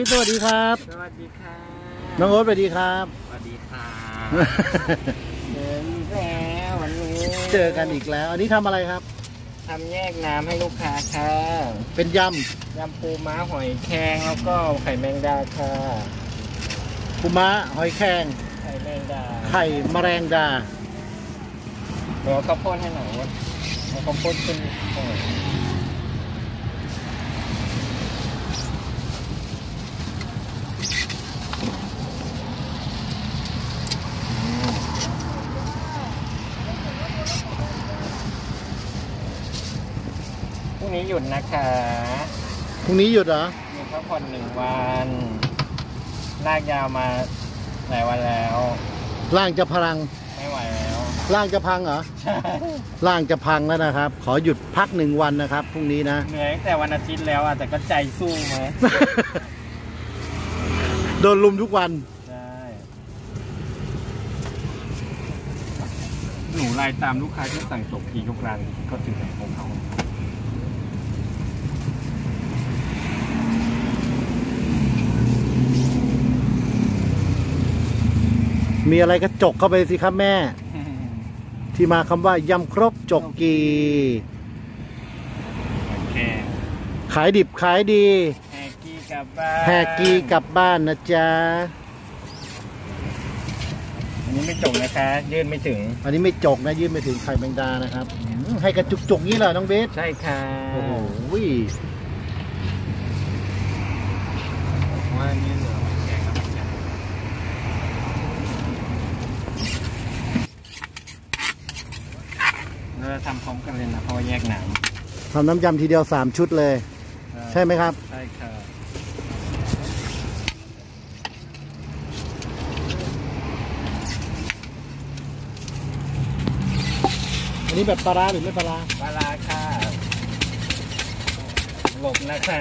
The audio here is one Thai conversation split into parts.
สวัสดีครับสวัสดีค่ะน้องโอ๊ตสวัสดีครับสวัสดีค่ะเจออีกแล้ววันนี้เจอกันอีกแล้วอันนี้ทำอะไรครับทำแยกน้ำให้ลูกค้าค่ะเป็นยำปูม้าหอยแครงแล้วก็ไข่แมงดาค่ะปูม้าหอยแครงไข่แมงดาไข่แมลงดาเดี๋ยวข้าวโพดให้หน่อยเอาข้าวโพดขึ้นพรุ่งนี้หยุดนะคะพรุ่งนี้หยุดเหรอมีพักผ่อน1 วันลากยาวมาหลายวันแล้วร่างจะพังไม่ไหวแล้วร่างจะพังเหรอใช่ร่างจะพังแล้วนะครับขอหยุดพัก1 วันนะครับพรุ่งนี้นะเหนื่อยตั้งแต่วันอาทิตย์แล้วแต่ก็ใจสู้ไหมโดนลุมทุกวันใช่หนูไล่ตามลูกค้าที่สั่งจบทีทุกร้านก็ถึงของเขามีอะไรก็จกเข้าไปสิครับแม่ ที่มาคำว่ายำครบจกกีขายดิบขายดีแหกกีกลับบ้านแหกกีกลับบ้านนะจ๊ะอันนี้ไม่จกนะคะยื่นไม่ถึงอันนี้ไม่จกนะยื่นไม่ถึงไข่แมงดานะครับให้กระจุกจกนี้เหรอน้องเบสใช่ค่ะโอ้โหว่านี่เหรอแกงน้ำมันเราทำพร้อมกันเลยนะเพราะว่าแยกน้ำทำน้ำยำทีเดียว3 ชุดเลยใช่ไหมครับใช่ค่ะอันนี้แบบปลาร้าหรือไม่ปลาร้าปลาร้าค่ะหลบนะคะ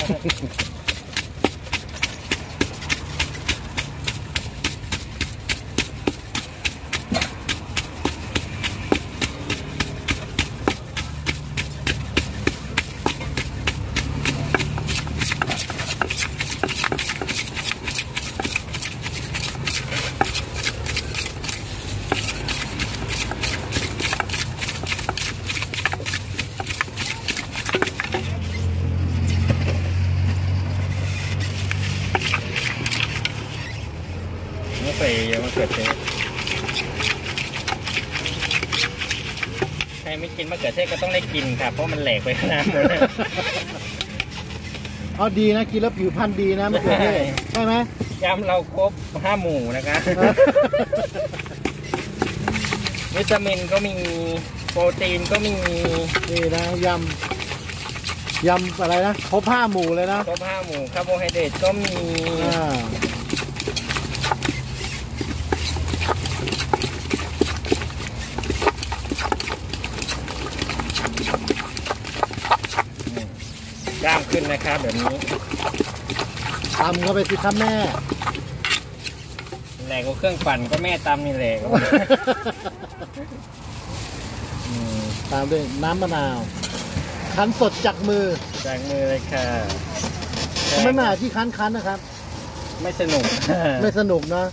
ใส่มะเขือเทศใครไม่กินมะเขือเทศก็ต้องได้กินครับเพราะมันแหลกไปน้ำหมดอ๋อดีนะกินแล้วผิวพรรณดีนะมะเขือเทศใช่ไหมยำเราครบ5 หมู่นะคะวิตามินก็มีโปรตีนก็มีนี่นะยำอะไรนะครบ5 หมู่เลยนะครบ5 หมู่คาร์โบไฮเดรตก็มีกล้ามขึ้นนะครับแบบนี้ตำเข้าไปสิครับแม่แหลกกว่าเครื่องปั่นก็แม่ตำนี่แหละตามด้วยน้ำมะนาวคั้นสดจากมือเลยค่ะไม่มาที่คั้นนะครับไม่สนุกไม่สนุกนะ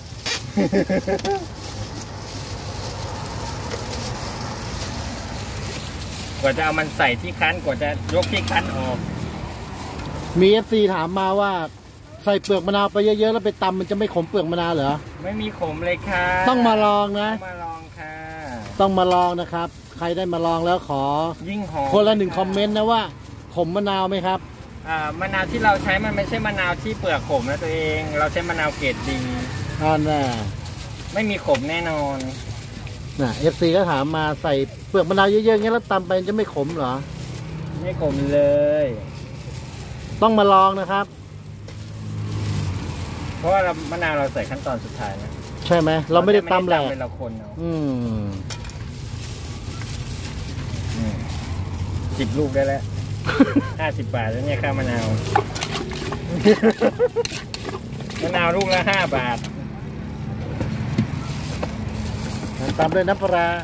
กว่าจะเอามันใส่ที่คั้นกว่าจะยกที่คั้นออกมี FC ถามมาว่าใส่เปลือกมะนาวไปเยอะๆแล้วไปตำมันจะไม่ขมเปลือกมะนาวเหรอไม่มีขมเลยค่ะต้องมาลองนะมาลองค่ะต้องมาลองนะครับใครได้มาลองแล้วขอยิ่งหอมคนละ1 คอมเมนต์นะว่าขมมะนาวไหมครับมะนาวที่เราใช้มันไม่ใช่มะนาวที่เปลือกขมนะตัวเองเราใช้มะนาวเกรดดีน่ะไม่มีขมแน่นอนน่ะ FC ก็ถามมาใส่เปลือกมะนาวเยอะๆงั้นแล้วตำไปจะไม่ขมเหรอไม่ขมเลยต้องมาลองนะครับเพราะว่ามะนาวเราใส่ขั้นตอนสุดท้ายนะใช่ไหมเราไม่ได้ตำแหลกเราคนเอา10 ลูกได้แล้ว50 บาทแล้วเนี่ยค่ามะนาวลูกละ5 บาทตามด้วยน้ำปลา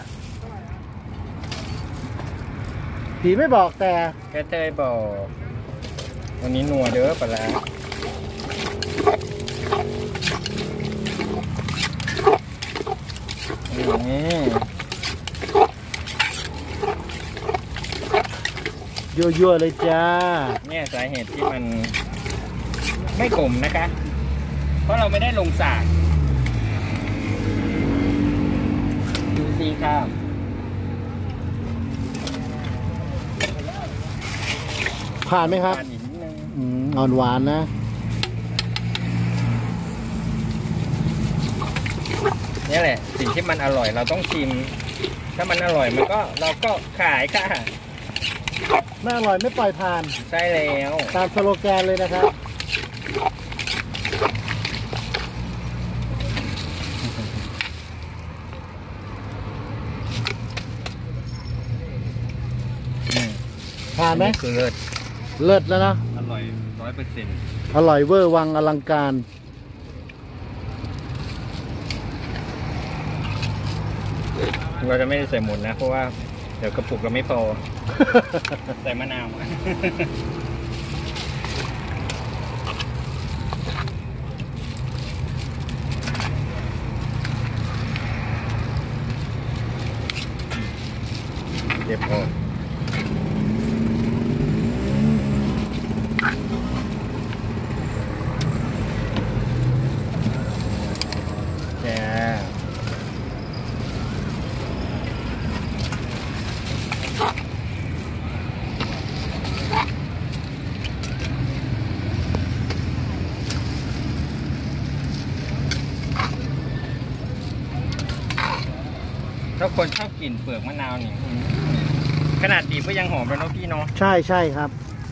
ผีไม่บอกแต่แกเตยบอกวันนี้นัวเด้อปลายั่วๆเลยจ้าเนี่ยสาเหตุที่มันไม่ขมนะคะ เพราะเราไม่ได้ลงสากดูสิครับผ่านไหมครับอ่อนหวานนะนี่แหละสิ่งที่มันอร่อยเราต้องชิมถ้ามันอร่อยมันก็เราก็ขายค่ะไม่อร่อยไม่ปล่อยผ่านใช่แล้วตามสโลแกนเลยนะครับผ่านไหมคือเลิศแล้วนะอร่อย100% อร่อยเวอร์วังอลังการเราจะไม่ได้ใส่หมดนะเพราะว่าเดี๋ยวกระปุกเราไม่พอ ใส่มะนาวเก็บพอถ้าคนชอบกลิ่นเปลือกมะนาวนี่ขนาดดิบก็ยังหอมเลยเนาะพี่เนาะใช่ครับ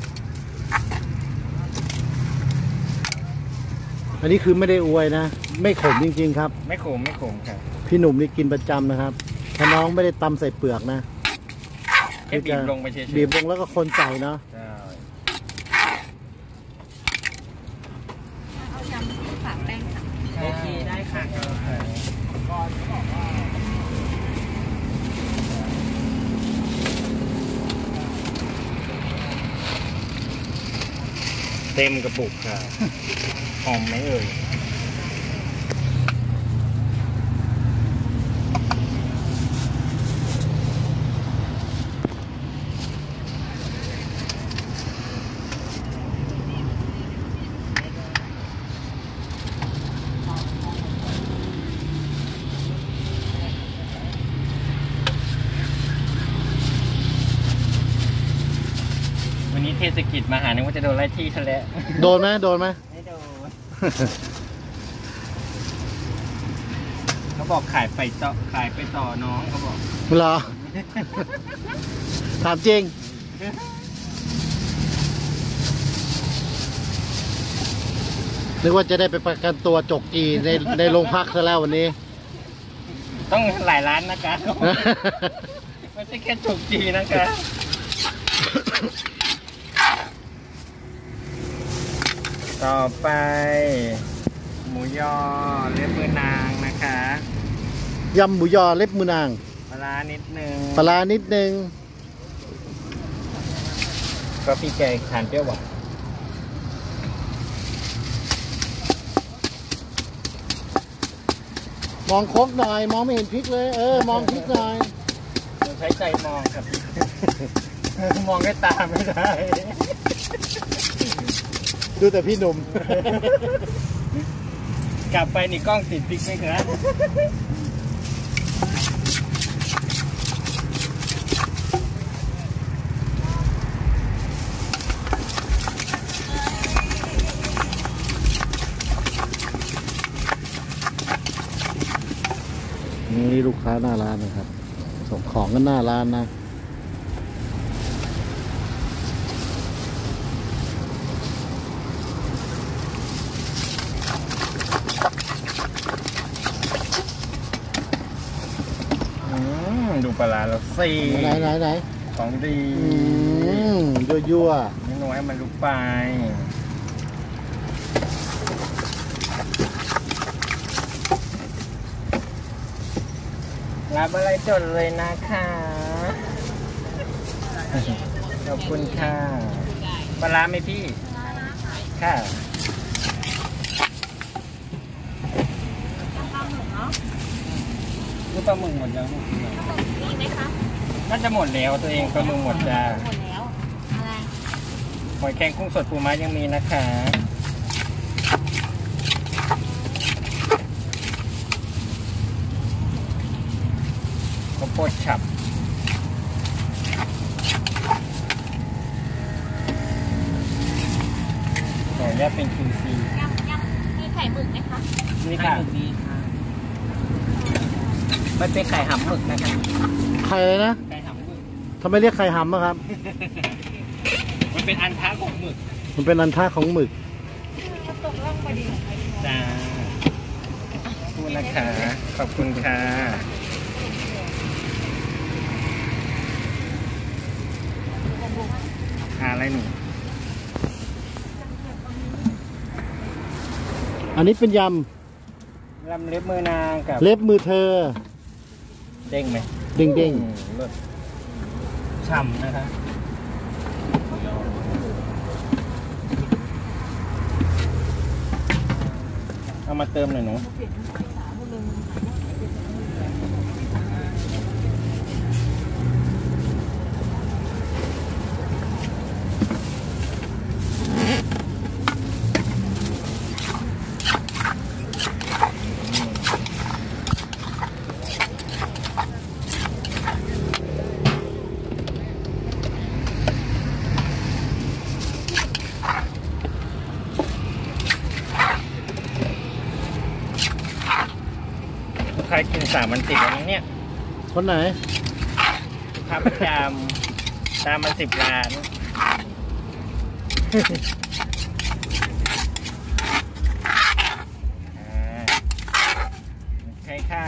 อันนี้คือไม่ได้อวยนะไม่ขมจริงๆครับไม่ขมครับพี่หนุ่มนี่กินประจำนะครับถ้าน้องไม่ได้ตำใส่เปลือกนะแค่บีบลงไปเฉยๆบีบลงแล้วก็คนใส่เนาะเอายำฝากแป้งค่ะโอเคได้ค่ะเต็มกระปุกค่ะหอมไหมเอ่ยวันนี้เทศกิจมาหานึกว่าจะโดนไล่ที่ซะแล้วโดนไหมไม่โดนเขาบอกขายไปต่อน้องเขาบอกเหรอถามจริงนึกว่าจะได้ไปประกันตัวจกกีในโรงพักซะแล้ววันนี้ต้องหลายล้านนะคะไม่ใช่แค่จกกีนะคะต่อไปหมูยอเล็บมือนางนะคะยำหมูยอเล็บมือนางปลานิดนึงก็พี่แกทานเปรี้ยวหวานมองครบหน่อยมองไม่เห็นพริกเลยมองพริกหน่อยใช้ใจมองครับมองด้วยตาไม่ได้ดูแต่พี่หนุ่มกลับไปนี่กล้องติดพริกไหมครับนี่ลูกค้าหน้าร้านนะครับส่งของกันหน้าร้านนะดูปลาเราสิไหนของดียั่วไม่น้อยมันลุกไปรับอะไรจดเลยนะคะขอบคุณค่ะปลาไหมพี่ค่ะคือปลาหมึกหมดยังมีไหมคะน่าจะหมดแล้วตัวเองปลาหมึกหมดจ้าหมดแล้ว อะไรหอยแครงกุ้งสดปูม้ายังมีนะคะข้าวโพดฉับขออนุญาตเป็น QC ยำมีไข่หมึกไหมคะนี่ค่ะนี่ค่ะมันเป็นไข่หำหมึกนะคะไข่เลยนะไข่หำหมึกทำไมเรียกไข่หำอะครับมันเป็นอันท้าของหมึกมันเป็นอันท่าของหมึกตกล่องพอดีจ้าขอบคุณนะคะขอบคุณค่ะหาอะไรหนูอันนี้เป็นยลำเล็บมือนางกับำเล็บมือเธอเด้งไหมเด้งเด้งเลิศฉ่ำนะคะเอามาเติมหน่อยหนูลูกค้ากิน3 วันติดแล้วมั้งเนี่ยคนไหนลูกค้าประจำตามมา10 ล้านใช่ค่ะ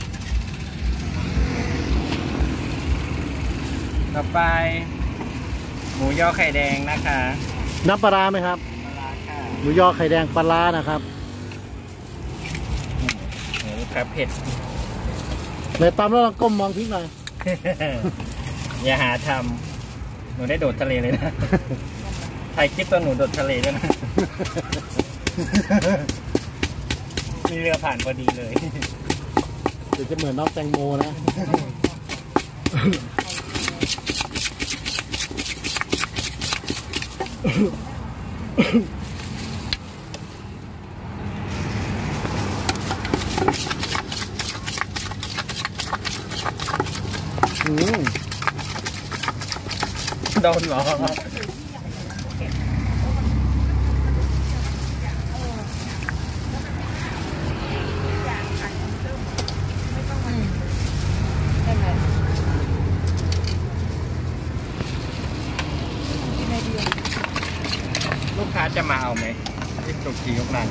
ต่อไปหมูยอไข่แดงนะคะน้ำปลาร้าไหมครับปลาร้าค่ะหมูยอไข่แดงปลาร้านะครับหมูกระเผ็ดในตำแล้วเราก้มมองพริกหน่อยอย่าหาทำหนูได้โดดทะเลเลยนะ ถ่ายคลิปตอนหนูโดดทะเลด้วยนะ มีเรือผ่านพอดีเลยเดี๋ยวจะเหมือนน้องแตงโมนะ อืมโดนเหรอ ลูกค้าจะมาเอาไหมที่ตุกทียกนั้น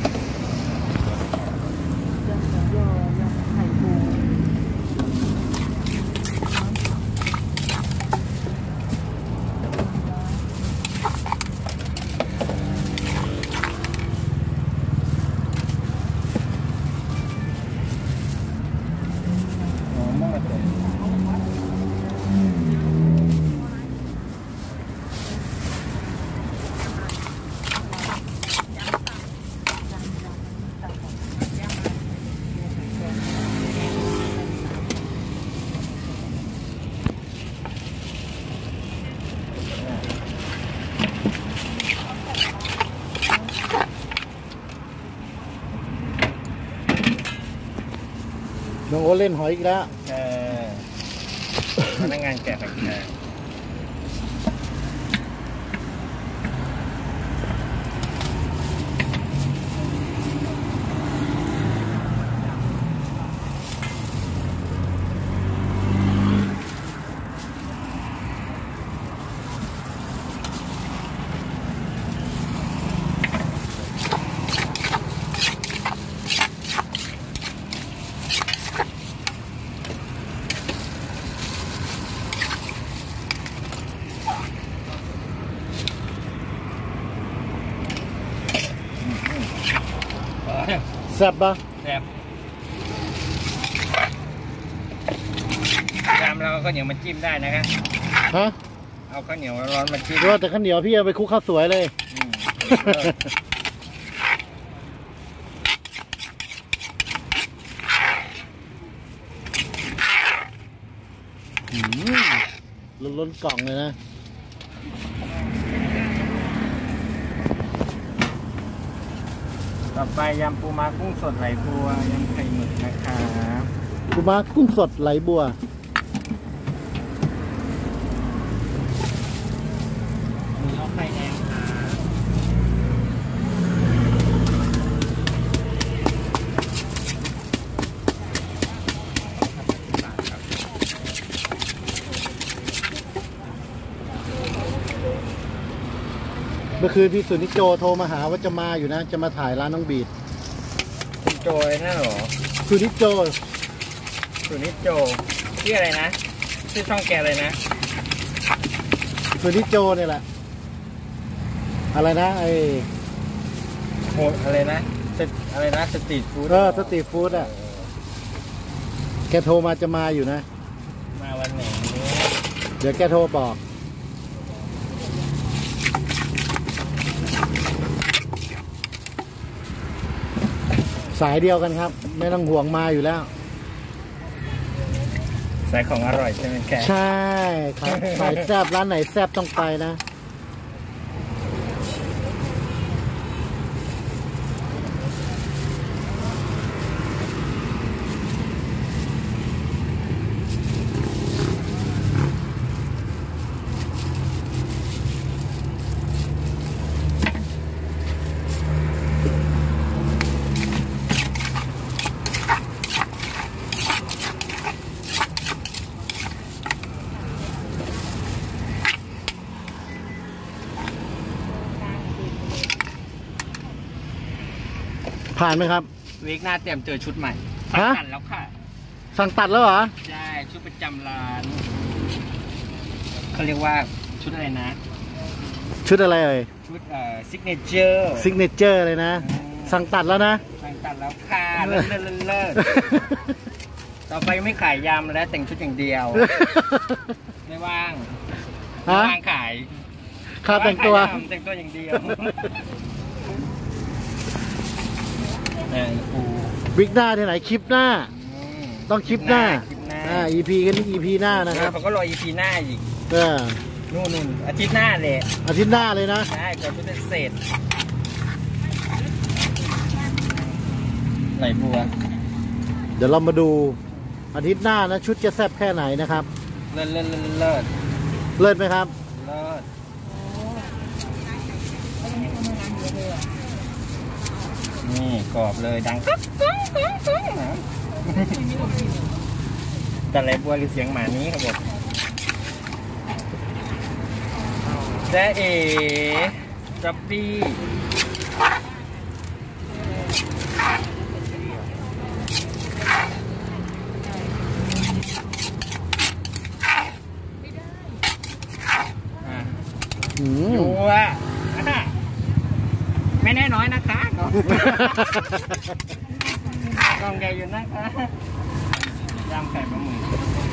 น้องโอเล่นหอยอีกแล้วพนักงานแกะผักแกะแซ่บปะแซ่บยำเราก็ข้าวเหนียวมาจิ้มได้นะคะฮะเอาข้าวเหนียวร้อนๆมาจิ้มดูว่าแต่ข้าวเหนียวพี่เอาไปคลุกข้าวสวยเลยอืมล้นกล่องเลยนะต่อไปยำปูม้ากุ้งสดไหลบัวยำไข่หมึกนะครับปูม้ากุ้งสดไหลบัวหมูเอาไข่แดงครับเมื่อคืนพี่สุนิจโจโทรมาหาว่าจะมาอยู่นะ จะมาถ่ายร้านน้องบีดคุณโจยน่าหรอสุนิจโจสุนิจโจชื่ออะไรนะชื่อช่องแกเลยนะสุนิจโจเนี่ยแหละ อะไรนะไอโหอะไรนะอะไรนะสตรีทฟู้ดสตรีทฟู้ดอ่ะ แกโทรมาจะมาอยู่นะมาวันไหนเดี๋ยวแกโทรบอก สายเดียวกันครับ ไม่ต้องห่วงมาอยู่แล้วสายของอร่อยใช่ไหมแกใช่ครับสายแซบร้านไหนแซบต้องไปนะ ผ่านไหมครับวีคหน้าเตรียมเจอชุดใหม่ฮะสั่งแล้วค่ะสั่งตัดแล้วเหรอใช่ชุดประจำร้านเขาเรียกว่าชุดอะไรนะชุดอะไรเอ่ยชุดซิกเนเจอร์ซิกเนเจอร์เลยนะ สั่งตัดแล้วนะสั่งตัดแล้วค่ะเลิศต่อไปไม่ขายยำแล้วแต่งชุดอย่างเดียว ไม่ว่างไม่ฮะว่างขายค่าแต่งตัวไม่างขายยำแต่งตัวอย่างเดียวปูวิกหน้าที่ไหนคลิปหน้า ต้องคลิปหน้าคลิปหน้า EP กันนี่ EP หน้านะครับเขาก็รอ EP หน้าอีกเออนู่นอาทิตย์หน้าเลยอาทิตย์หน้าเลยนะใช่ก่อนจะเสร็จไหลบัวเดี๋ยวเรามาดูอาทิตย์หน้านะ ชุดจะแซ่บแค่ไหนนะครับเลิศเลิศไหมครับเลิศนี่กรอบเลยดังก๊อกแต่ไหลบัวหรือเสียงหมานี้ครับผมแจ๊เอ๋จับบี้ดูอ่ะไม่แน่น้อยนะคะกองใหญ่อยู่นะคะยำไข่ปลาหมึก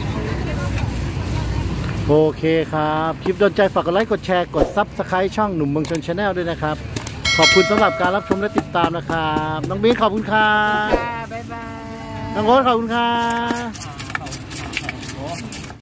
โอเคครับ คลิปโดนใจฝากกดไลค์กดแชร์กด Subscribe ช่องหนุ่มเมืองชนชาแนลด้วยนะครับ ขอบคุณสำหรับการรับชมและติดตามนะครับ น้องบีนขอบคุณครับบ๊ายบายน้องโอ๊ตขอบคุณครับ